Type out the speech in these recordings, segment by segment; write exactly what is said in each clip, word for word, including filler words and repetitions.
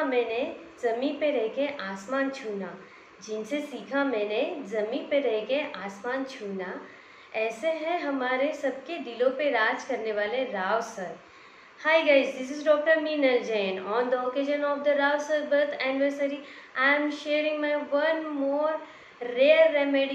सीखा मैंने ज़मीं पे रह के आसमान छूना, जिनसे सीखा मैंने ज़मीं पे रह के आसमान छूना, ऐसे हैं हमारे सबके दिलों पे राज करने वाले Rao sir. Hi guys, this is Doctor Meenal Jain. On the occasion of the Rao sir birth anniversary, I am sharing my one more rare remedy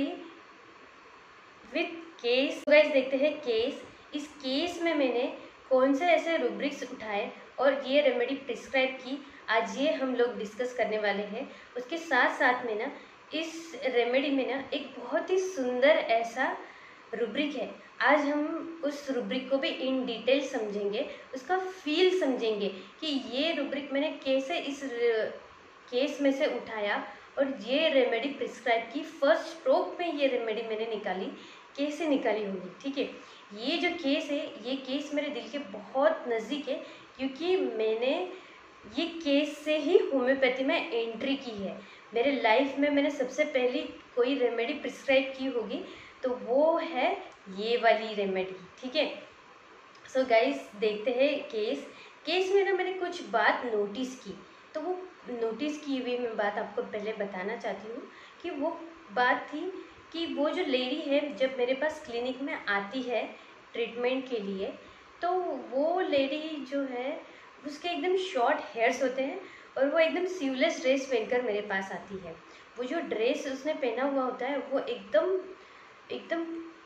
with case. तो guys देखते हैं केस। इस केस में मैंने कौन से ऐसे रूब्रिक्स उठाए और ये रेमेडी प्रिस्क्राइब की, आज ये हम लोग डिस्कस करने वाले हैं। उसके साथ साथ में ना इस रेमेडी में ना एक बहुत ही सुंदर ऐसा रूब्रिक है। आज हम उस रूब्रिक को भी इन डिटेल समझेंगे, उसका फील समझेंगे कि ये रूब्रिक मैंने कैसे इस केस में से उठाया और ये रेमेडी प्रिस्क्राइब की। फर्स्ट स्ट्रोक में ये रेमेडी मैंने निकाली, कैसे निकाली होगी, ठीक है। ये जो केस है, ये केस मेरे दिल के बहुत नज़दीक है, क्योंकि मैंने ये केस से ही होम्योपैथी में एंट्री की है। मेरे लाइफ में मैंने सबसे पहली कोई रेमेडी प्रिस्क्राइब की होगी तो वो है ये वाली रेमेडी, ठीक है। सो गाइस देखते हैं केस। केस में ना मैंने कुछ बात नोटिस की, तो वो नोटिस की हुई मैं बात आपको पहले बताना चाहती हूँ कि वो बात थी कि वो जो लेडी है जब मेरे पास क्लिनिक में आती है ट्रीटमेंट के लिए, तो वो लेडी जो है उसके एकदम शॉर्ट हेयर्स होते हैं और वो एकदम स्लीवलेस ड्रेस पहनकर मेरे पास आती है। वो जो ड्रेस उसने पहना हुआ होता है वो एकदम एकदम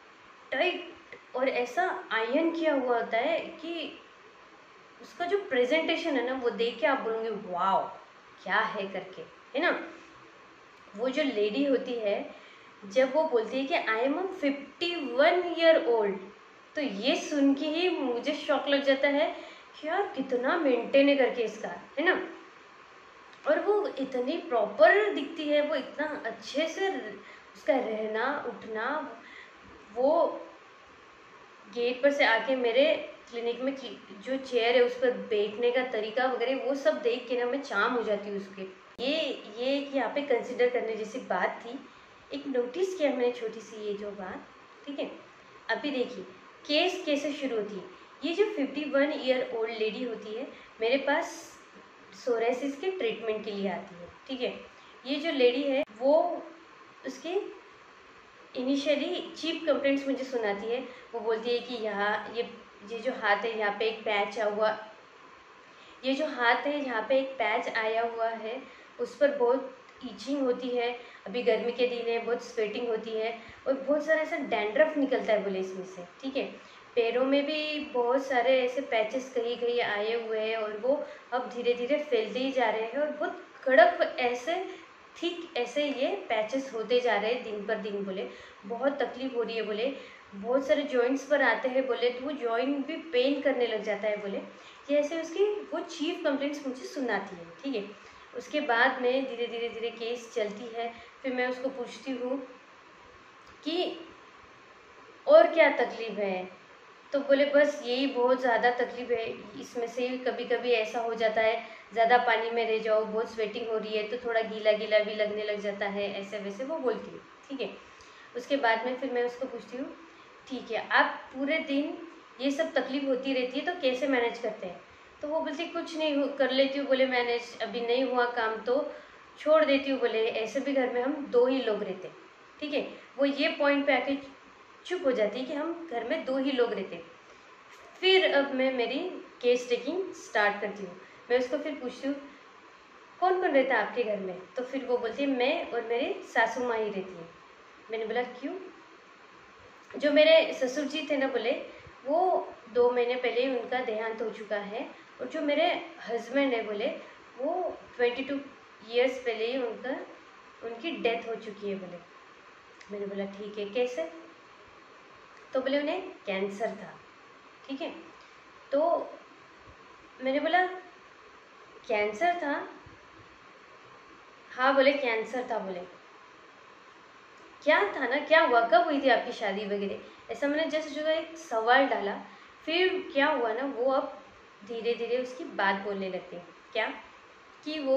टाइट और ऐसा आयरन किया हुआ होता है कि उसका जो प्रेजेंटेशन है ना वो देख के आप बोलोगे वाओ क्या है करके, है ना। वो जो लेडी होती है जब वो बोलती है कि I am a fifty one year old, तो ये सुन के ही मुझे शौक लग जाता है कि यार कितना मेंटेन है करके इसका, है ना। और वो इतनी प्रॉपर दिखती है, वो इतना अच्छे से उसका रहना उठना, वो गेट पर से आके मेरे क्लिनिक में जो चेयर है उस पर बैठने का तरीका वगैरह वो सब देख के ना मैं चाम हो जाती हूँ उसके। ये ये यहाँ पे कंसिडर करने जैसी बात थी। एक नोटिस किया मैंने छोटी सी ये जो बात, ठीक है। अभी देखिए केस कैसे शुरू होती है। ये जो fifty one year old lady होती है मेरे पास सोराइसिस के ट्रीटमेंट के लिए आती है, ठीक है। ये जो लेडी है वो उसके इनिशियली चीप कंप्लेंट्स मुझे सुनाती है। वो बोलती है कि यहाँ ये ये जो हाथ है यहाँ पे एक पैच आया हुआ ये जो हाथ है यहाँ पे एक पैच आया हुआ है, उस पर बहुत ईचिंग होती है। अभी गर्मी के दिन है, बहुत स्वेटिंग होती है और बहुत सारा ऐसा डैंड्रफ निकलता है बोले इसमें से, ठीक है। पैरों में भी बहुत सारे ऐसे पैचेस कहीं कहीं आए हुए हैं और वो अब धीरे धीरे फैलते ही जा रहे हैं और बहुत कड़क ऐसे ठीक ऐसे ये पैचेस होते जा रहे हैं दिन पर दिन बोले। बहुत तकलीफ हो रही है बोले, बहुत सारे जॉइंट्स पर आते हैं बोले, तो वो जॉइंट भी पेन करने लग जाता है बोले। ये ऐसे उसकी वो चीफ कंप्लेंट्स मुझे सुनाती है, ठीक है। उसके बाद में धीरे धीरे धीरे केस चलती है, फिर मैं उसको पूछती हूँ कि और क्या तकलीफ है, तो बोले बस यही बहुत ज़्यादा तकलीफ है, इसमें से कभी कभी ऐसा हो जाता है ज़्यादा पानी में रह जाओ, बहुत स्वेटिंग हो रही है तो थोड़ा गीला गीला भी लगने लग जाता है, ऐसे वैसे वो बोलती है, ठीक है। उसके बाद में फिर मैं उसको पूछती हूँ ठीक है आप पूरे दिन ये सब तकलीफ होती रहती है तो कैसे मैनेज करते हैं, तो वो बोलती कुछ नहीं हो कर लेती हूँ बोले मैनेज, अभी नहीं हुआ काम तो छोड़ देती हूँ बोले, ऐसे भी घर में हम दो ही लोग रहते, ठीक है। वो ये पॉइंट पे आके चुप हो जाती है कि हम घर में दो ही लोग रहते। फिर अब मैं मेरी केस टेकिंग स्टार्ट करती हूँ। मैं उसको फिर पूछती हूँ कौन कौन रहता है आपके घर में, तो फिर वो बोलती है मैं और मेरी सासू माँ ही रहती है। मैंने बोला क्यों, जो मेरे ससुर जी थे ना बोले वो दो महीने पहले ही उनका देहांत हो चुका है, और जो मेरे हस्बैंड है बोले वो ट्वेंटी टू ईयर्स पहले ही उनका उनकी डेथ हो चुकी है बोले। मैंने बोला ठीक है कैसे, तो बोले उन्हें कैंसर था, ठीक है। तो मैंने बोला कैंसर था, हाँ बोले कैंसर था बोले। क्या था ना, क्या हुआ, कब हुई थी आपकी शादी वगैरह, ऐसा मैंने जस्ट जो एक सवाल डाला। फिर क्या हुआ ना वो अब धीरे धीरे उसकी बात बोलने लगती है क्या कि वो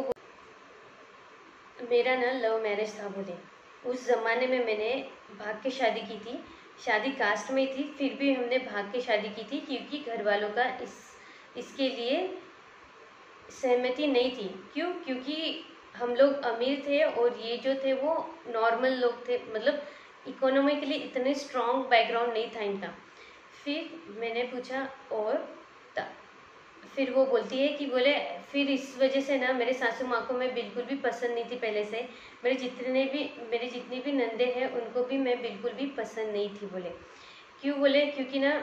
मेरा ना लव मैरिज था बोले। उस ज़माने में मैंने भाग के शादी की थी, शादी कास्ट में थी, फिर भी हमने भाग के शादी की थी क्योंकि घर वालों का इस इसके लिए सहमति नहीं थी। क्यों? क्योंकि हम लोग अमीर थे और ये जो थे वो नॉर्मल लोग थे, मतलब इकोनॉमिकली इतने स्ट्रॉन्ग बैकग्राउंड नहीं था इनका। फिर मैंने पूछा और त- फिर वो बोलती है कि बोले फिर इस वजह से ना मेरे सासू माँ को मैं बिल्कुल भी पसंद नहीं थी पहले से। मेरे जितने भी मेरे जितनी भी नंदे हैं उनको भी मैं बिल्कुल भी पसंद नहीं थी बोले। क्यों? बोले क्योंकि ना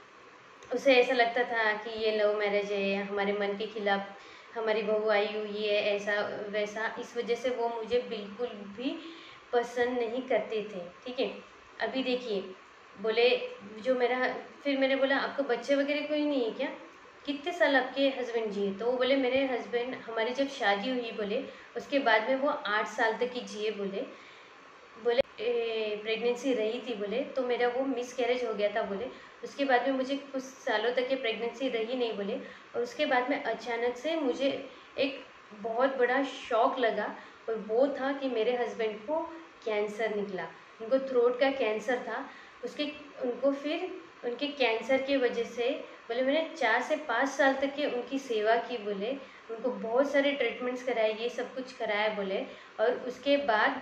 उसे ऐसा लगता था कि ये लव मैरिज है, हमारे मन के खिलाफ हमारी बहू आई हुई है, ऐसा वैसा। इस वजह से वो मुझे बिल्कुल भी पसंद नहीं करते थे। ठीक है, अभी देखिए, बोले जो मेरा, फिर मैंने बोला आपको बच्चे वगैरह कोई नहीं है क्या? कितने साल आपके हस्बैंड जिए? तो वो बोले मेरे हस्बैंड, हमारी जब शादी हुई बोले उसके बाद में वो आठ साल तक ही जिए बोले। बोले प्रेगनेंसी रही थी बोले, तो मेरा वो मिस कैरेज हो गया था बोले। उसके बाद में मुझे कुछ सालों तक ये प्रेगनेंसी रही नहीं बोले, और उसके बाद में अचानक से मुझे एक बहुत बड़ा शॉक लगा, और वो था कि मेरे हस्बैंड को कैंसर निकला। उनको थ्रोट का कैंसर था। उसके उनको फिर उनके कैंसर की वजह से बोले मैंने चार से पाँच साल तक की उनकी सेवा की बोले, उनको बहुत सारे ट्रीटमेंट्स कराए, ये सब कुछ कराया बोले, और उसके बाद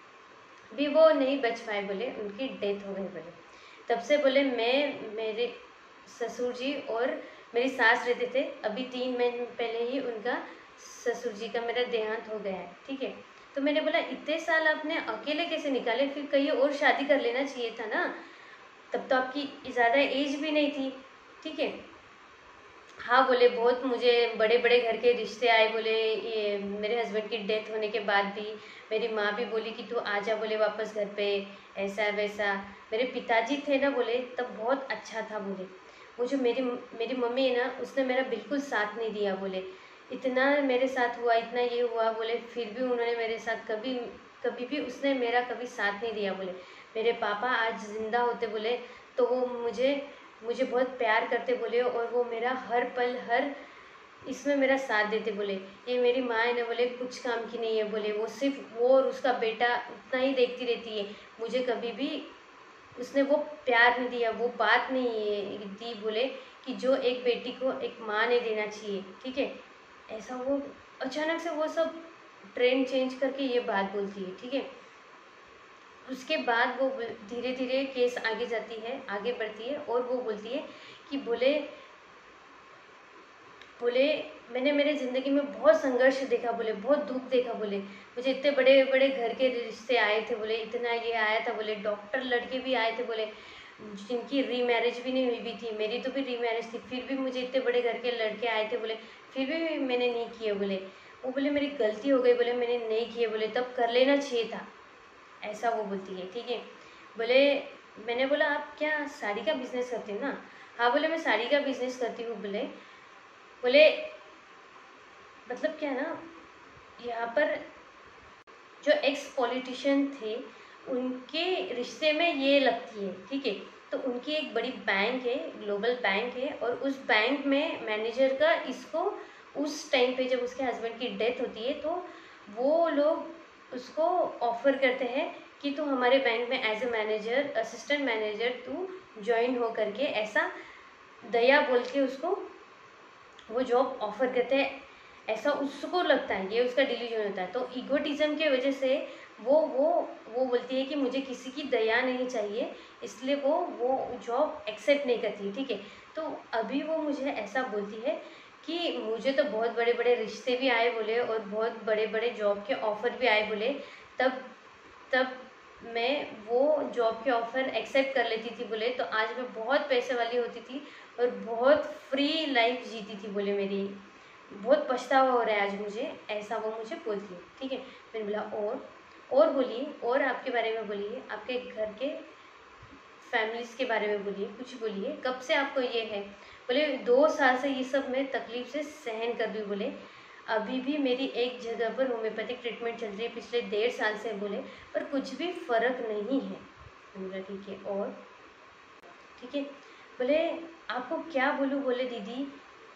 भी वो नहीं बच पाए बोले, उनकी डेथ हो गई बोले। तब से बोले मैं, मेरे ससुर जी और मेरी सास रहते थे। अभी तीन महीने पहले ही उनका ससुर जी का मेरा देहांत हो गया है। ठीक है, तो मैंने बोला इतने साल आपने अकेले कैसे निकाले? फिर कहीं और शादी कर लेना चाहिए था ना, तब तो आपकी ज़्यादा एज भी नहीं थी। ठीक है, हाँ बोले बहुत मुझे बड़े बड़े घर के रिश्ते आए बोले, ये मेरे हस्बैंड की डेथ होने के बाद भी। मेरी माँ भी बोली कि तू आजा बोले वापस घर पे, ऐसा वैसा। मेरे पिताजी थे ना बोले तब बहुत अच्छा था बोले। वो जो मेरी मेरी मम्मी है ना, उसने मेरा बिल्कुल साथ नहीं दिया बोले। इतना मेरे साथ हुआ, इतना ये हुआ बोले, फिर भी उन्होंने मेरे साथ कभी कभी भी उसने मेरा कभी साथ नहीं दिया बोले। मेरे पापा आज जिंदा होते बोले तो वो मुझे मुझे बहुत प्यार करते बोले, और वो मेरा हर पल हर इसमें मेरा साथ देते बोले। ये मेरी माँ है ना बोले कुछ काम की नहीं है बोले, वो सिर्फ वो और उसका बेटा उतना ही देखती रहती है। मुझे कभी भी उसने वो प्यार नहीं दिया, वो बात नहीं दी बोले कि जो एक बेटी को एक माँ ने देना चाहिए। ठीक है, ऐसा वो अचानक से वो सब ट्रेंड चेंज करके ये बात बोलती है। ठीक है, उसके बाद वो धीरे धीरे केस आगे जाती है, आगे बढ़ती है, और वो बोलती है कि बोले बोले मैंने मेरे ज़िंदगी में बहुत संघर्ष देखा बोले, बहुत दुख देखा बोले। मुझे इतने बड़े बड़े घर के रिश्ते आए थे बोले, इतना ये आया था बोले, डॉक्टर लड़के भी आए थे बोले, जिनकी री मैरिज भी नहीं हुई भी थी। मेरी तो भी री मैरिज थी, फिर भी मुझे इतने बड़े घर के लड़के आए थे बोले, फिर भी मैंने नहीं किए बोले। वो बोले मेरी गलती हो गई बोले, मैंने नहीं किए बोले, तब कर लेना चाहिए था, ऐसा वो बोलती है। ठीक है, बोले मैंने बोला आप क्या साड़ी का बिजनेस करती हो ना? हाँ बोले मैं साड़ी का बिजनेस करती हूँ बोले। बोले मतलब क्या है ना, यहाँ पर जो एक्स पॉलिटिशियन थे उनके रिश्ते में ये लगती है। ठीक है, तो उनकी एक बड़ी बैंक है, ग्लोबल बैंक है, और उस बैंक में मैनेजर का इसको उस टाइम पे जब उसके हस्बैंड की डेथ होती है तो वो लोग उसको ऑफर करते हैं कि तू हमारे बैंक में as a manager, assistant manager तू ज्वाइन हो करके, ऐसा दया बोल के उसको वो जॉब ऑफर करते हैं। ऐसा उसको लगता है, ये उसका डिलीजन होता है। तो ईगोटिज्म के वजह से वो वो वो बोलती है कि मुझे किसी की दया नहीं चाहिए, इसलिए वो वो जॉब एक्सेप्ट नहीं करती। ठीक है, तो अभी वो मुझे ऐसा बोलती है कि मुझे तो बहुत बड़े बड़े रिश्ते भी आए बोले, और बहुत बड़े बड़े जॉब के ऑफर भी आए बोले, तब तब मैं वो जॉब के ऑफर एक्सेप्ट कर लेती थी बोले, तो आज मैं बहुत पैसे वाली होती थी और बहुत फ्री लाइफ जीती थी बोले। मेरी बहुत पछतावा हो रहा है आज मुझे, ऐसा वो मुझे बोलती है। ठीक है, मैंने बोला और और बोलिए, और आपके बारे में बोलिए, आपके घर के फैमिलीज के बारे में बोलिए, कुछ बोलिए, कब से आपको ये है? बोले दो साल से ये सब मैं तकलीफ से सहन कर रही हूँ बोले। अभी भी मेरी एक जगह पर होम्योपैथिक ट्रीटमेंट चल रही है पिछले डेढ़ साल से बोले, पर कुछ भी फर्क नहीं है। बोला ठीक है, और ठीक है, बोले आपको क्या बोलूँ बोले दीदी,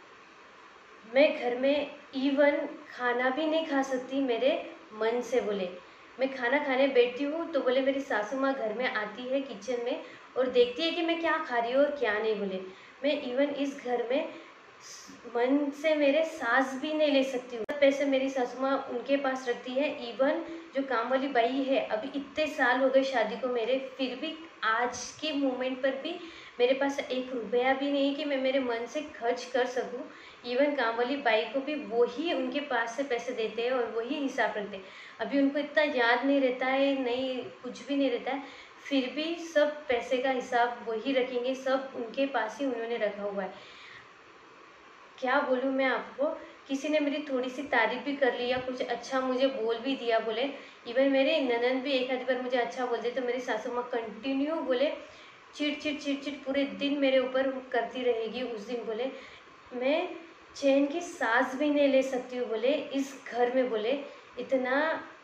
मैं घर में इवन खाना भी नहीं खा सकती मेरे मन से बोले। मैं खाना खाने बैठती हूँ तो बोले मेरी सासू माँ घर में आती है किचन में और देखती है कि मैं क्या खा रही हूँ और क्या नहीं बोले। मैं इवन इस घर में मन से मेरे सांस भी नहीं ले सकती हूँ। पैसे मेरी सासू माँ उनके पास रखती है। इवन जो काम वाली बाई है, अभी इतने साल हो गए शादी को मेरे, फिर भी आज के मोमेंट पर भी मेरे पास एक रुपया भी नहीं कि मैं मेरे मन से खर्च कर सकूं। इवन काम वाली बाई को भी वही उनके पास से पैसे देते हैं और वही हिसाब रखते हैं। अभी उनको इतना याद नहीं रहता है, नहीं कुछ भी नहीं रहता है, फिर भी सब पैसे का हिसाब वही रखेंगे, सब उनके पास ही उन्होंने रखा हुआ है। क्या बोलूँ मैं आपको, किसी ने मेरी थोड़ी सी तारीफ भी कर ली या कुछ अच्छा मुझे बोल भी दिया बोले, इवन मेरे ननद भी एक आधी बार मुझे अच्छा बोल दे तो मेरी सासू माँ कंटिन्यू बोले चिट चिट चिट चिट पूरे दिन मेरे ऊपर करती रहेगी। उस दिन बोले मैं चैन की सांस भी नहीं ले सकती हूँ बोले इस घर में, बोले इतना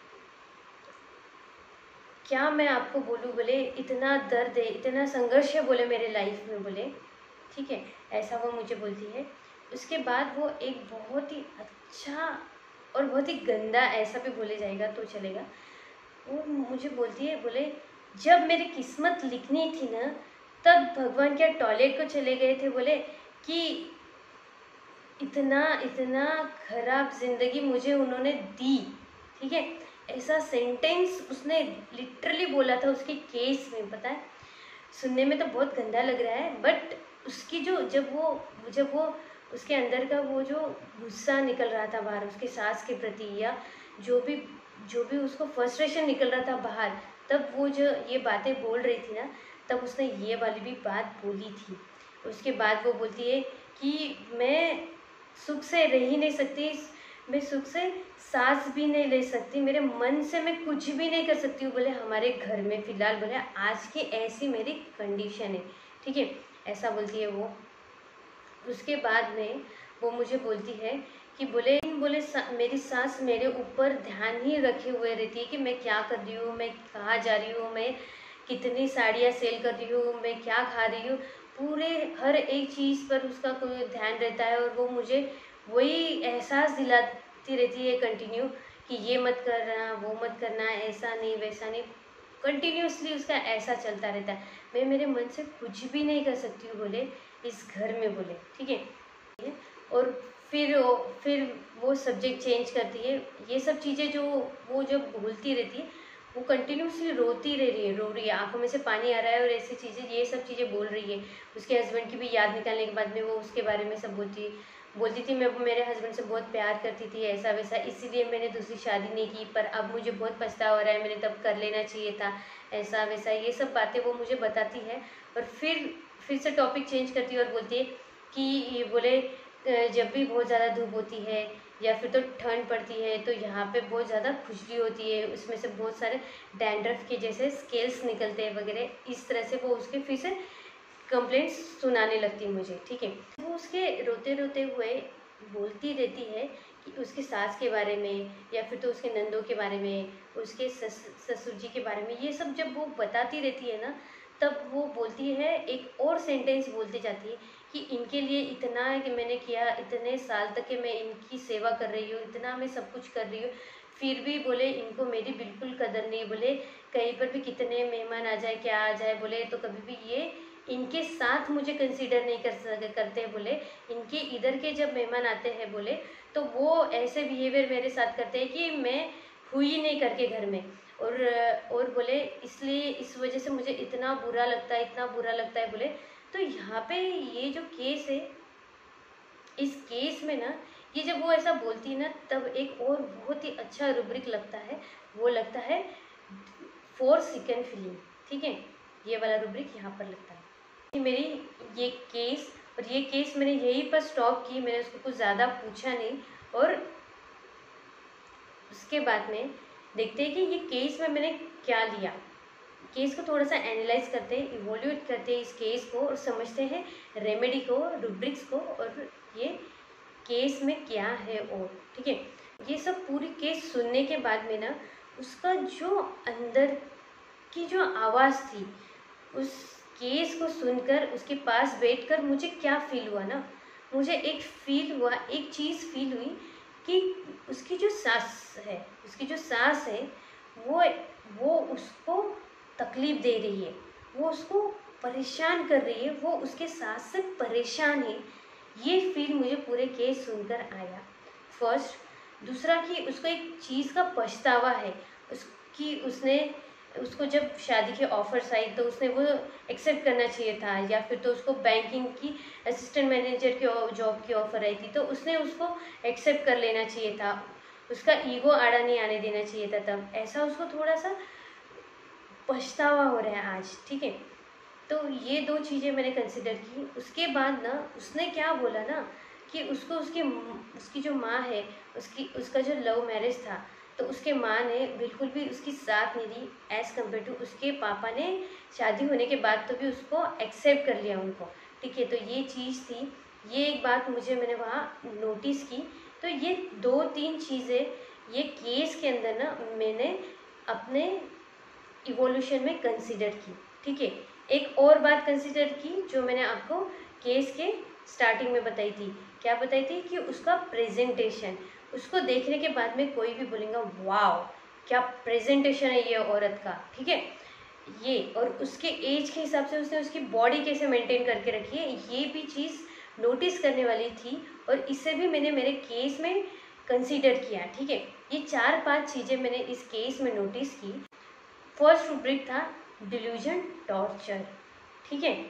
क्या मैं आपको बोलूँ, बोले इतना दर्द है, इतना संघर्ष है बोले मेरे लाइफ में बोले। ठीक है, ऐसा वो मुझे बोलती है। उसके बाद वो एक बहुत ही अच्छा और बहुत ही गंदा, ऐसा भी बोले जाएगा तो चलेगा, वो मुझे बोलती है बोले जब मेरी किस्मत लिखनी थी ना तब भगवान क्या टॉयलेट को चले गए थे बोले कि इतना इतना खराब जिंदगी मुझे उन्होंने दी। ठीक है, ऐसा सेंटेंस उसने लिटरली बोला था उसके केस में। पता है, सुनने में तो बहुत गंदा लग रहा है, बट उसकी जो जब वो जब वो उसके अंदर का वो जो गुस्सा निकल रहा था बाहर उसके सास के प्रति, या जो भी जो भी उसको फ्रस्ट्रेशन निकल रहा था बाहर, तब वो जो ये बातें बोल रही थी ना, तब उसने ये वाली भी बात बोली थी। उसके बाद वो बोलती है कि मैं सुख से रह ही नहीं सकती, मैं सुख से सांस भी नहीं ले सकती, मेरे मन से मैं कुछ भी नहीं कर सकती हूँ बोले हमारे घर में फ़िलहाल, बोले आज की ऐसी मेरी कंडीशन है। ठीक है, ऐसा बोलती है वो। उसके बाद में वो मुझे बोलती है कि बोले बोले सा, मेरी सास मेरे ऊपर ध्यान ही रखे हुए रहती है कि मैं क्या कर रही हूँ, मैं कहाँ जा रही हूँ, मैं कितनी साड़ियाँ सेल कर रही हूँ, मैं क्या खा रही हूँ, पूरे हर एक चीज़ पर उसका कोई ध्यान रहता है। और वो मुझे वही एहसास दिलाती रहती है कंटिन्यू कि ये मत करना, वो मत करना, ऐसा नहीं वैसा नहीं, कंटिन्यूसली उसका ऐसा चलता रहता है। मैं मेरे मन से कुछ भी नहीं कर सकती हूँ बोले इस घर में बोले। ठीक है, और फिर फिर वो सब्जेक्ट चेंज करती है। ये सब चीज़ें जो वो जब भूलती रहती है, वो कंटिन्यूसली रोती रह रही है, रो रही है, आंखों में से पानी आ रहा है और ऐसी चीज़ें, ये सब चीज़ें बोल रही है। उसके हस्बैंड की भी याद निकालने के बाद में वो उसके बारे में सब बोलती बोलती थी मैं मेरे हस्बैंड से बहुत प्यार करती थी, ऐसा वैसा, इसीलिए मैंने दूसरी शादी नहीं की, पर अब मुझे बहुत पछतावा हो रहा है, मैंने तब कर लेना चाहिए था, ऐसा वैसा, ये सब बातें वो मुझे बताती है। और फिर फिर से टॉपिक चेंज करती है और बोलती है कि ये बोले जब भी बहुत ज़्यादा धूप होती है या फिर तो ठंड पड़ती है तो यहाँ पे बहुत ज़्यादा खुजली होती है, उसमें से बहुत सारे डैंड्रफ के जैसे स्केल्स निकलते हैं वगैरह, इस तरह से वो उसके फिर से कंप्लेंट्स सुनाने लगती मुझे। ठीक है, वो उसके रोते रोते हुए बोलती रहती है कि उसकी सास के बारे में या फिर तो उसके नंदों के बारे में, उसके सस ससुर जी के बारे में, ये सब जब वो बताती रहती है ना, तब वो बोलती है एक और सेंटेंस बोलती जाती है कि इनके लिए इतना है कि मैंने किया, इतने साल तक के मैं इनकी सेवा कर रही हूँ, इतना मैं सब कुछ कर रही हूँ, फिर भी बोले इनको मेरी बिल्कुल कदर नहीं, बोले कहीं पर भी कितने मेहमान आ जाए क्या आ जाए, बोले तो कभी भी ये इनके साथ मुझे कंसीडर नहीं कर करते, बोले इनके इधर के जब मेहमान आते हैं बोले तो वो ऐसे बिहेवियर मेरे साथ करते हैं कि मैं हुई नहीं करके घर में। और और बोले इसलिए इस वजह से मुझे इतना बुरा लगता है, इतना बुरा लगता है बोले। तो यहाँ पे ये जो केस है, इस केस में ना, ये जब वो ऐसा बोलती है ना, तब एक और बहुत ही अच्छा रूब्रिक लगता है, वो लगता है फोर सेकेंड फीलिंग। ठीक है, ये वाला रूब्रिक यहाँ पर लगता है। मेरी ये केस और ये केस मैंने यहीं पर स्टॉप की, मैंने उसको कुछ ज़्यादा पूछा नहीं। और उसके बाद में देखते हैं कि ये केस में मैंने क्या लिया। केस को थोड़ा सा एनालाइज करते हैं, इवोल्यूट करते हैं इस केस को और समझते हैं रेमेडी को, रूब्रिक्स को, और ये केस में क्या है। और ठीक है, ये सब पूरी केस सुनने के बाद में ना, उसका जो अंदर की जो आवाज़ थी, उस केस को सुनकर उसके पास बैठकर मुझे क्या फील हुआ ना, मुझे एक फील हुआ, एक चीज़ फील हुई कि उसकी जो सास है, उसकी जो सास है वो वो उसको तकलीफ़ दे रही है, वो उसको परेशान कर रही है, वो उसके सास से परेशान है। ये फील मुझे पूरे केस सुनकर आया। फर्स्ट, दूसरा कि उसको एक चीज़ का पछतावा है, उसकी उसने उसको जब शादी के ऑफर्स आई तो उसने वो एक्सेप्ट करना चाहिए था, या फिर तो उसको बैंकिंग की असिस्टेंट मैनेजर की जॉब की ऑफ़र आई थी तो उसने उसको एक्सेप्ट कर लेना चाहिए था, उसका ईगो आड़ा नहीं आने देना चाहिए था। तब ऐसा उसको थोड़ा सा पछतावा हो रहा है आज, ठीक है। तो ये दो चीज़ें मैंने कंसिडर की। उसके बाद ना उसने क्या बोला ना कि उसको उसकी उसकी जो माँ है, उसकी उसका जो लव मैरिज था तो उसके माँ ने बिल्कुल भी उसकी साथ नहीं दी एज़ कम्पेयर टू उसके पापा ने शादी होने के बाद तो भी उसको एक्सेप्ट कर लिया उनको, ठीक है। तो ये चीज़ थी, ये एक बात मुझे मैंने वहाँ नोटिस की। तो ये दो तीन चीज़ें ये केस के अंदर ना मैंने अपने इवोल्यूशन में कंसिडर की, ठीक है। एक और बात कंसिडर की जो मैंने आपको केस के स्टार्टिंग में बताई थी। क्या बताई थी कि उसका प्रेजेंटेशन, उसको देखने के बाद में कोई भी बोलेगा वाओ क्या प्रेजेंटेशन है ये औरत का, ठीक है। ये और उसके एज के हिसाब से उसने उसकी बॉडी कैसे मेंटेन करके रखी है, ये भी चीज़ नोटिस करने वाली थी और इसे भी मैंने मेरे केस में कंसीडर किया, ठीक है। ये चार पांच चीज़ें मैंने इस केस में नोटिस की। फर्स्ट रूब्रिक था डिल्यूजन टॉर्चर, ठीक है।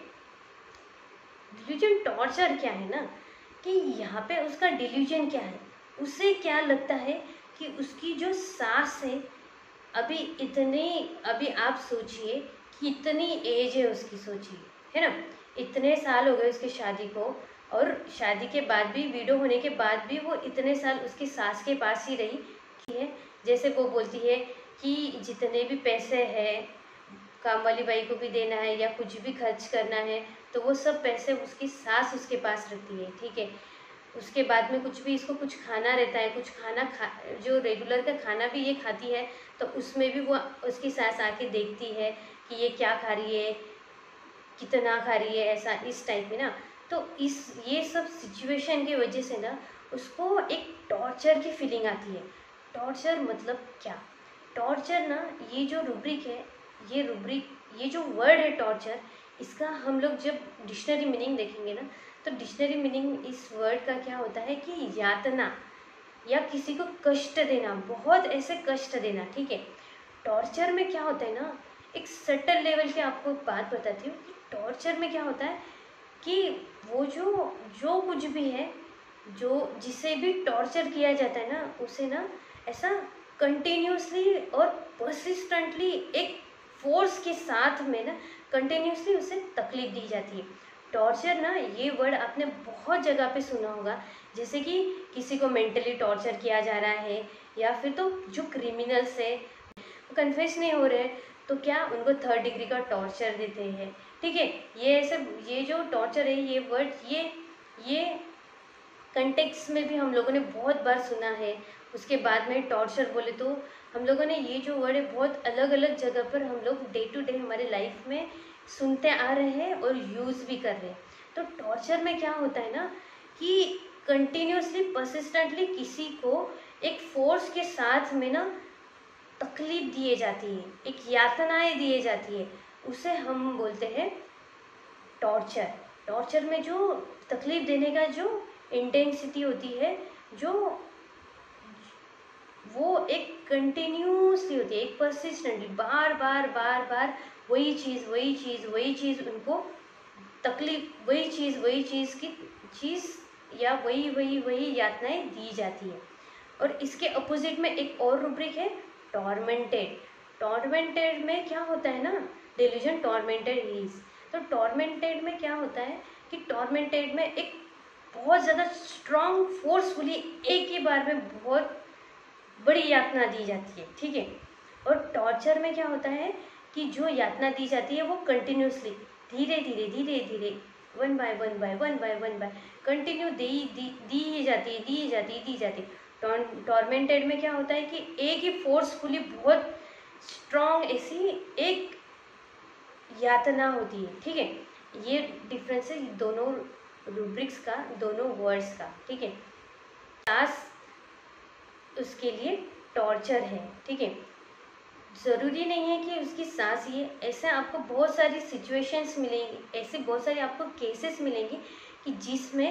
डिल्यूजन टॉर्चर क्या है ना कि यहाँ पे उसका डिल्यूजन क्या है, उसे क्या लगता है कि उसकी जो सास है अभी इतनी, अभी आप सोचिए कि इतनी एज है उसकी, सोचिए है ना, इतने साल हो गए उसकी शादी को और शादी के बाद भी, विडो होने के बाद भी वो इतने साल उसकी सास के पास ही रही है। जैसे वो बोलती है कि जितने भी पैसे हैं काम वाली बाई को भी देना है या कुछ भी खर्च करना है तो वो सब पैसे उसकी सास उसके पास रखती है, ठीक है। उसके बाद में कुछ भी इसको कुछ खाना रहता है, कुछ खाना खा जो रेगुलर का खाना भी ये खाती है तो उसमें भी वो उसकी सास आके देखती है कि ये क्या खा रही है, कितना खा रही है, ऐसा इस टाइप में ना। तो इस ये सब सिचुएशन की वजह से ना उसको एक टॉर्चर की फीलिंग आती है। टॉर्चर मतलब क्या, टॉर्चर ना ये जो रूब्रिक है, ये रूब्रिक ये जो वर्ड है टॉर्चर, इसका हम लोग जब डिक्शनरी मीनिंग देखेंगे ना तो डिक्शनरी मीनिंग इस वर्ड का क्या होता है कि यातना या किसी को कष्ट देना, बहुत ऐसे कष्ट देना, ठीक है। टॉर्चर में क्या होता है ना, एक सटल लेवल की आपको एक बात बताती हूँ कि टॉर्चर में क्या होता है कि वो जो जो कुछ भी है, जो जिसे भी टॉर्चर किया जाता है ना उसे ना ऐसा कंटिन्यूसली और परसिस्टेंटली एक फोर्स के साथ में ना कंटिन्यूसली उसे तकलीफ दी जाती है। टॉर्चर ना ये वर्ड आपने बहुत जगह पे सुना होगा, जैसे कि किसी को मेंटली टॉर्चर किया जा रहा है या फिर तो जो क्रिमिनल्स है वो कन्फेस नहीं हो रहे तो क्या उनको थर्ड डिग्री का टॉर्चर देते हैं, ठीक है। ये ऐसे ये जो टॉर्चर है ये वर्ड ये ये कंटेक्स्ट में भी हम लोगों ने बहुत बार सुना है। उसके बाद में टॉर्चर बोले तो हम लोगों ने ये जो वर्ड है बहुत अलग अलग जगह पर हम लोग डे टू डे हमारे लाइफ में सुनते आ रहे हैं और यूज़ भी कर रहे हैं। तो टॉर्चर में क्या होता है ना कि कंटिन्यूसली परसिस्टेंटली किसी को एक फोर्स के साथ में ना तकलीफ दिए जाती है, एक यातनाएं दिए जाती है, उसे हम बोलते हैं टॉर्चर। टॉर्चर में जो तकलीफ देने का जो इंटेंसिटी होती है, जो वो एक कंटिन्यूसली होती है, एक परसिस्टेंटली बार बार बार बार वही चीज़ वही चीज़ वही चीज़ उनको तकलीफ, वही चीज़ वही चीज़ की चीज़ या वही वही वही यातनाएं दी जाती है। और इसके अपोजिट में एक और रूब्रिक है टॉर्मेंटेड। टॉर्मेंटेड में क्या होता है ना, डिल्यूजन टॉर्मेंटेड इज, तो टॉर्मेंटेड में क्या होता है कि टॉर्मेंटेड में एक बहुत ज़्यादा स्ट्रॉन्ग फोर्सफुली एक ही बार में बहुत बड़ी यातना दी जाती है, ठीक है। और टॉर्चर में क्या होता है कि जो यातना दी जाती है वो कंटिन्यूसली धीरे धीरे धीरे धीरे one by one by one by one by continue दी दी दी ही जाती है दी जाती है दी जाती है। टॉर्मेंटेड में क्या होता है कि एक ही फोर्सफुली बहुत स्ट्रॉन्ग ऐसी एक यातना होती है, ठीक है। ये डिफरेंस है दोनों रूब्रिक्स का, दोनों वर्ड्स का, ठीक है। सास उसके लिए टॉर्चर है, ठीक है। ज़रूरी नहीं है कि उसकी सास ये, ऐसे आपको बहुत सारी सिचुएशंस मिलेंगी, ऐसे बहुत सारे आपको केसेस मिलेंगे कि जिसमें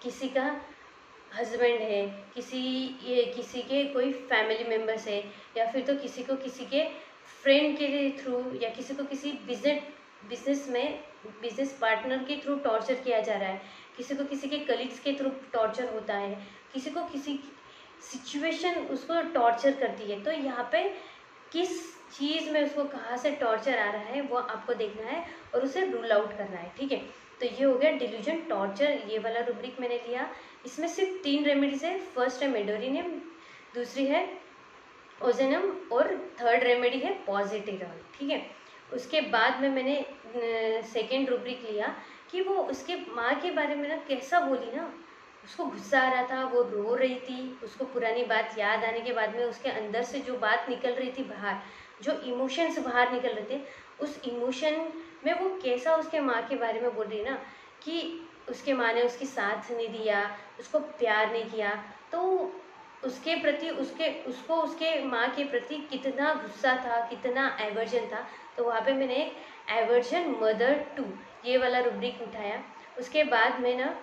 किसी का हस्बैंड है, किसी ये किसी के कोई फैमिली मेम्बर्स है, या फिर तो किसी को किसी के फ्रेंड के थ्रू, या किसी को किसी बिजनेस बिजनेस में बिजनेस पार्टनर के थ्रू टॉर्चर किया जा रहा है, किसी को किसी के कलीग्स के थ्रू टॉर्चर होता है, किसी को किसी सिचुएशन उसको टॉर्चर करती है। तो यहाँ पे किस चीज़ में उसको कहाँ से टॉर्चर आ रहा है वो आपको देखना है और उसे रूल आउट करना है, ठीक है। तो ये हो गया डिल्यूजन, टॉर्चर, ये वाला रूब्रिक मैंने लिया। इसमें सिर्फ तीन रेमेडीज है। फर्स्ट है मेडोरिनियम, दूसरी है ओजेनम और थर्ड रेमेडी है पॉजिटिरॉल, ठीक है। उसके बाद में मैंने सेकेंड रूब्रिक लिया कि वो उसके माँ के बारे में ना कैसा बोली ना, उसको गुस्सा आ रहा था, वो रो रही थी, उसको पुरानी बात याद आने के बाद में उसके अंदर से जो बात निकल रही थी बाहर, जो इमोशंस बाहर निकल रहे थे, उस इमोशन में वो कैसा उसके माँ के बारे में बोल रही ना कि उसके माँ ने उसकी साथ नहीं दिया, उसको प्यार नहीं किया, तो उसके प्रति उसके उसको उसके माँ के प्रति कितना गुस्सा था, कितना एवर्जन था। तो वहाँ पे मैंने एक एवर्जन मदर टू ये वाला रूब्रिक उठाया। उसके बाद में ना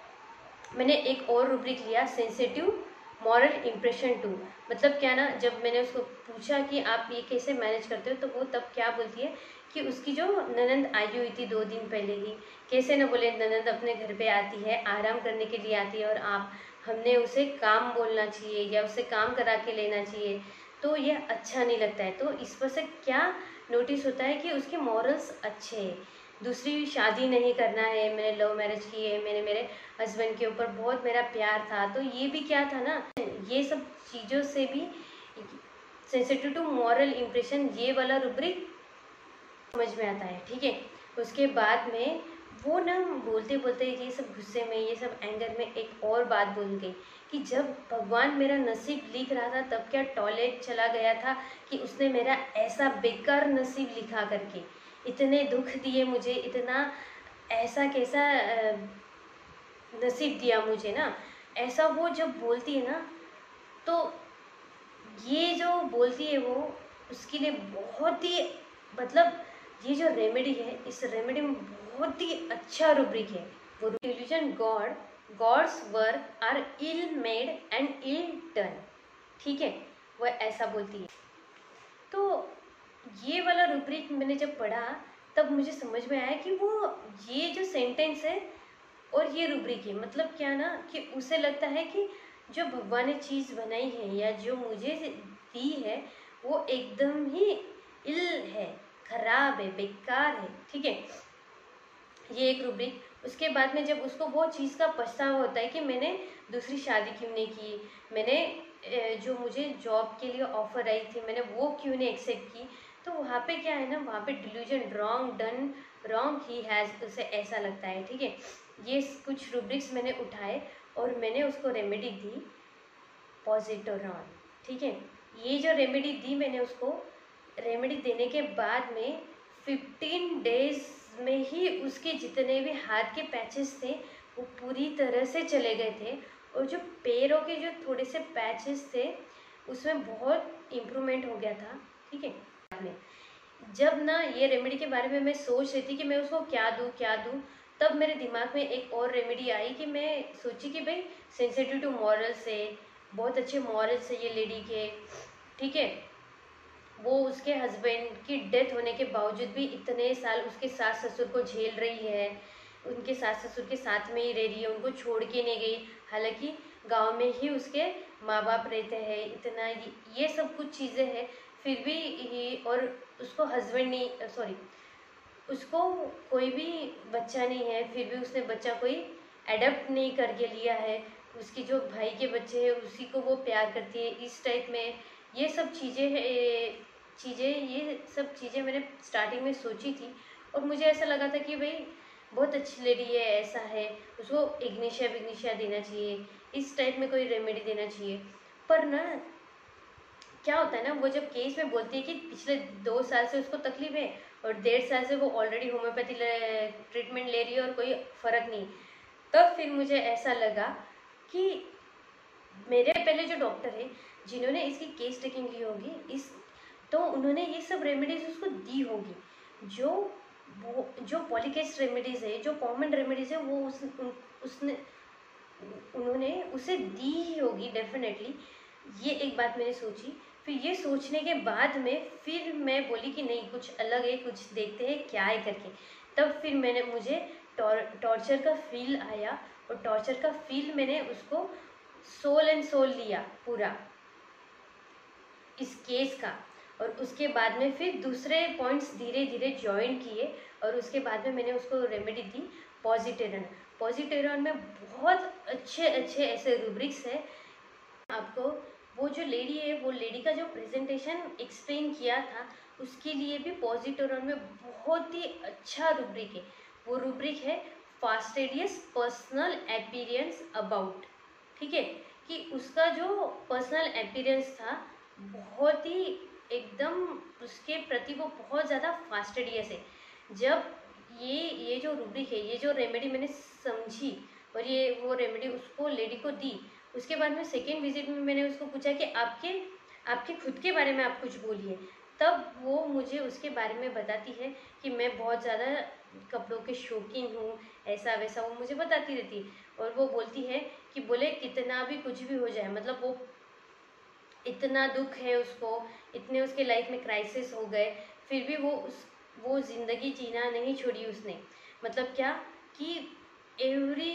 मैंने एक और रूब्रिक लिया, सेंसिटिव मॉरल इम्प्रेशन टू। मतलब क्या ना, जब मैंने उसको पूछा कि आप ये कैसे मैनेज करते हो, तो वो तब क्या बोलती है कि उसकी जो ननंद आई हुई थी दो दिन पहले ही, कैसे न बोले ननंद अपने घर पे आती है, आराम करने के लिए आती है, और आप हमने उसे काम बोलना चाहिए या उसे काम करा के लेना चाहिए, तो ये अच्छा नहीं लगता है। तो इस पर से क्या नोटिस होता है कि उसके मॉरल्स अच्छे हैं। दूसरी शादी नहीं करना है, मैंने लव मैरिज की है, मैंने मेरे हस्बैंड के ऊपर बहुत मेरा प्यार था, तो ये भी क्या था ना, ये सब चीज़ों से भी सेंसिटिव टू मॉरल इम्प्रेशन ये वाला रूब्रिक समझ में आता है, ठीक है। उसके बाद में वो ना बोलते बोलते ये सब गुस्से में, ये सब एंगर में एक और बात बोल गई कि जब भगवान मेरा नसीब लिख रहा था तब क्या टॉयलेट चला गया था कि उसने मेरा ऐसा बेकार नसीब लिखा करके, इतने दुख दिए मुझे, इतना ऐसा कैसा नसीब दिया मुझे ना, ऐसा वो जब बोलती है ना, तो ये जो बोलती है वो उसके लिए बहुत ही, मतलब ये जो रेमेडी है, इस रेमेडी में बहुत ही अच्छा रूब्रिक है वो, illusion God, Gods work are ill made and ill done, ठीक है, वो ऐसा बोलती है। तो ये वाला रूब्रिक मैंने जब पढ़ा तब मुझे समझ में आया कि वो ये जो सेंटेंस है और ये रूब्रिक है, मतलब क्या ना कि उसे लगता है कि जो भगवान ने चीज़ बनाई है या जो मुझे दी है वो एकदम ही इल है, खराब है, बेकार है, ठीक है, ये एक रूब्रिक। उसके बाद में जब उसको वो चीज़ का पछतावा होता है कि मैंने दूसरी शादी क्यों नहीं की, मैंने जो मुझे जॉब के लिए ऑफर आई थी मैंने वो क्यों नहीं एक्सेप्ट की, तो वहाँ पे क्या है ना, वहाँ पे डिल्यूजन, रॉन्ग डन रॉन्ग ही हैज़, उसे ऐसा लगता है, ठीक है। ये कुछ रूब्रिक्स मैंने उठाए और मैंने उसको रेमेडी दी पॉजिटिरॉल, ठीक है। ये जो रेमेडी दी मैंने उसको, रेमेडी देने के बाद में फिफ्टीन डेज में ही उसके जितने भी हाथ के पैचेस थे वो पूरी तरह से चले गए थे, और जो पैरों के जो थोड़े से पैचेस थे उसमें बहुत इम्प्रूवमेंट हो गया था, ठीक है। जब ना ये रेमेडी के बारे में मैं सोच रही थी कि मैं उसको क्या दूँ क्या दूँ, तब मेरे दिमाग में एक और रेमेडी आई कि मैं सोची कि भाई सेंसिटिव टू मॉरल्स है, बहुत अच्छे मॉरल्स है ये लेडी के, ठीक है। वो उसके हस्बैंड की डेथ होने के बावजूद भी इतने साल उसके सास ससुर को झेल रही है, उनके सास ससुर के साथ में ही रह रही है, उनको छोड़ के नहीं गई, हालांकि गांव में ही उसके माँ बाप रहते हैं, इतना ये सब कुछ चीज़ें हैं, फिर भी ही, और उसको हस्बैंड नहीं, सॉरी उसको कोई भी बच्चा नहीं है, फिर भी उसने बच्चा कोई एडप्ट नहीं करके लिया है, उसकी जो भाई के बच्चे हैं उसी को वो प्यार करती है, इस टाइप में ये सब चीज़ें हैं, चीज़ें ये सब चीज़ें मैंने स्टार्टिंग में सोची थी, और मुझे ऐसा लगा था कि भाई बहुत अच्छी लेडी है, ऐसा है, उसको इग्निशिया विग्निशिया देना चाहिए, इस टाइप में कोई रेमेडी देना चाहिए। पर ना क्या होता है ना, वो जब केस में बोलती है कि पिछले दो साल से उसको तकलीफ है और डेढ़ साल से वो ऑलरेडी होम्योपैथी ट्रीटमेंट ले रही है और कोई फ़र्क नहीं, तब फिर मुझे ऐसा लगा कि मेरे पहले जो डॉक्टर है जिन्होंने इसकी केस टेकिंग की होगी, इस तो उन्होंने ये सब रेमेडीज उसको दी होगी, जो वो जो पॉलीकेस रेमेडीज़ है, जो कॉमन रेमेडीज़ है, वो उस, उसने उन्होंने उसे दी ही होगी डेफिनेटली। ये एक बात मैंने सोची। फिर ये सोचने के बाद में फिर मैं बोली कि नहीं, कुछ अलग है, कुछ देखते हैं क्या है करके। तब फिर मैंने मुझे टॉर्चर का फील आया, और टॉर्चर का फील मैंने उसको सोल एंड सोल लिया पूरा इस केस का। और उसके बाद में फिर दूसरे पॉइंट्स धीरे धीरे ज्वाइन किए, और उसके बाद में मैंने उसको रेमेडी दी पॉजिटेरन। पॉजिटेरन में बहुत अच्छे अच्छे ऐसे रूब्रिक्स है। आपको वो जो लेडी है, वो लेडी का जो प्रेजेंटेशन एक्सप्लेन किया था, उसके लिए भी पॉजिटेरन में बहुत ही अच्छा रूब्रिक है। वो रूब्रिक है फास्टेडियस पर्सनल अपीयरेंस अबाउट। ठीक है, कि उसका जो पर्सनल अपीयरेंस था बहुत ही एकदम उसके प्रति वो बहुत ज़्यादा फास्टेडियस है। जब ये ये जो रूब्रिक है, ये जो रेमेडी मैंने समझी और ये वो रेमेडी उसको लेडी को दी, उसके बाद में सेकेंड विजिट में मैंने उसको पूछा कि आपके आपके खुद के बारे में आप कुछ बोलिए। तब वो मुझे उसके बारे में बताती है कि मैं बहुत ज़्यादा कपड़ों के शौकीन हूँ, ऐसा वैसा वो मुझे बताती रहती है। और वो बोलती है कि बोले कितना भी कुछ भी हो जाए, मतलब वो इतना दुख है उसको, इतने उसके लाइफ में क्राइसिस हो गए, फिर भी वो उस वो ज़िंदगी जीना नहीं छोड़ी उसने। मतलब क्या कि एवरी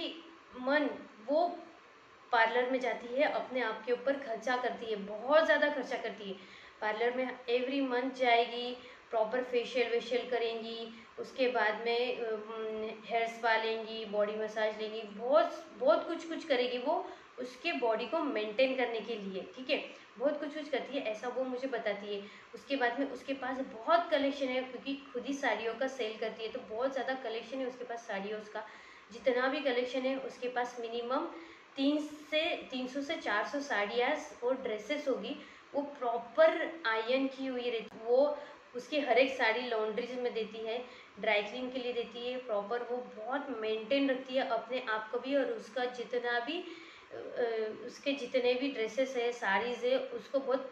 मंथ वो पार्लर में जाती है, अपने आप के ऊपर खर्चा करती है, बहुत ज़्यादा खर्चा करती है। पार्लर में एवरी मंथ जाएगी, प्रॉपर फेशियल वेशियल करेंगी, उसके बाद में हेयर स्पा लेंगी, बॉडी मसाज लेंगी, बहुत बहुत कुछ कुछ करेगी वो उसके बॉडी को मेंटेन करने के लिए। ठीक है, बहुत कुछ कुछ करती है, ऐसा वो मुझे बताती है। उसके बाद में उसके पास बहुत कलेक्शन है, क्योंकि खुद ही साड़ियों का सेल करती है, तो बहुत ज़्यादा कलेक्शन है उसके पास साड़ियों का। जितना भी कलेक्शन है उसके पास मिनिमम तीन से तीन सौ से चार सौ साड़ियाँ और ड्रेसेस होगी, वो प्रॉपर आयरन की हुई रहती। वो उसकी हर एक साड़ी लॉन्ड्रीज में देती है, ड्राई क्लीन के लिए देती है, प्रॉपर वो बहुत मेंटेन रखती है अपने आप को भी, और उसका जितना भी उसके जितने भी ड्रेसेस है, साड़ीज़ है, उसको बहुत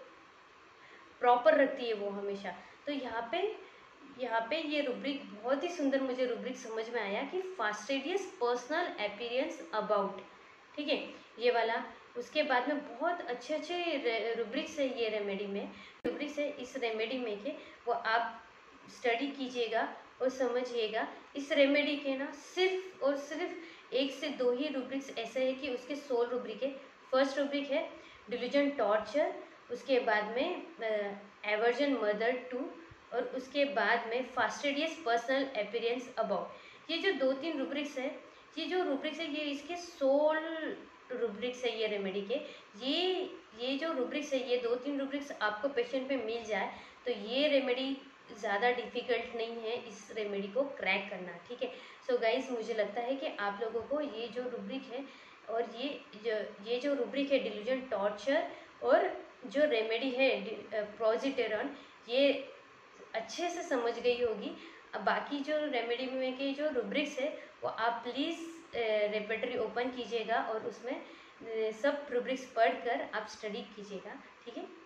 प्रॉपर रखती है वो हमेशा। तो यहाँ पे यहाँ पे ये रूब्रिक बहुत ही सुंदर मुझे रूब्रिक समझ में आया कि फास्टेडियस पर्सनल अपीयरेंस अबाउट। ठीक है, ये वाला। उसके बाद में बहुत अच्छे अच्छे रूब्रिक्स है ये रेमेडी में, रूब्रिक्स है इस रेमेडी में के वो आप स्टडी कीजिएगा और समझिएगा। इस रेमेडी के ना सिर्फ और सिर्फ एक से दो ही रूब्रिक्स ऐसे है कि उसके सोल रूब्रिक है। फर्स्ट रूब्रिक है डिल्यूजन टॉर्चर, उसके बाद में एवर्जन मदर टू, और उसके बाद में फास्टेडियस पर्सनल अपीयरेंस अबाउट। ये जो दो तीन रूब्रिक्स है, ये जो रूब्रिक्स है ये इसके सोल रूब्रिक्स है ये रेमेडी के। ये ये जो रूब्रिक्स है, ये दो तीन रूब्रिक्स आपको पेशेंट पे मिल जाए तो ये रेमेडी ज़्यादा डिफ़िकल्ट नहीं है इस रेमेडी को क्रैक करना। ठीक है, सो गाइस मुझे लगता है कि आप लोगों को ये जो रूब्रिक है और ये जो ये जो रूब्रिक है डिल्यूजन टॉर्चर और जो रेमेडी है पॉजिटेरन, ये अच्छे से समझ गई होगी। अब बाकी जो रेमेडी में के जो रूब्रिक्स है वो आप प्लीज़ रेपेटरी ओपन कीजिएगा और उसमें सब रूब्रिक्स पढ़कर आप स्टडी कीजिएगा। ठीक है।